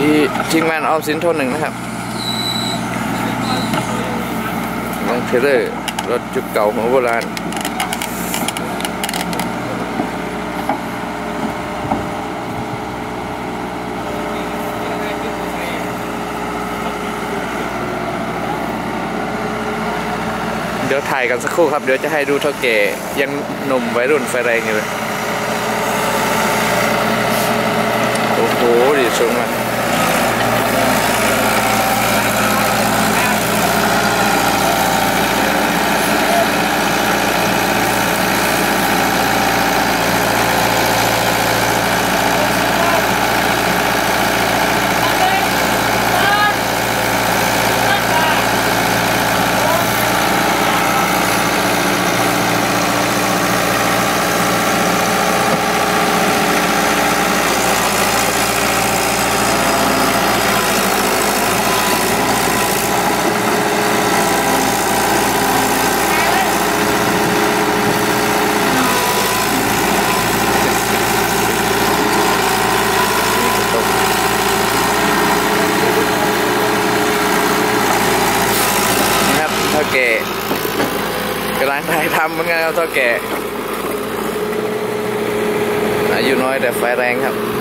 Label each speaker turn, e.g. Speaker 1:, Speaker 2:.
Speaker 1: ที่ทีมงานออมสินโทนหนึ่งนะครับน้องเทเลอร์รถจุกเก่าหัวโบราณเดี๋ยวถ่ายกันสักครู่ครับเดี๋ยวจะให้ดูเท่าแก่ยังหนุ่มวัยรุ่นไฟแรงอยู่เลยโอ้โหดีสูงมากเท่าแก่กำลังถ่ายทำเหมือนกันครับเท่าแก่อายุน้อยแต่ไฟแรงครับ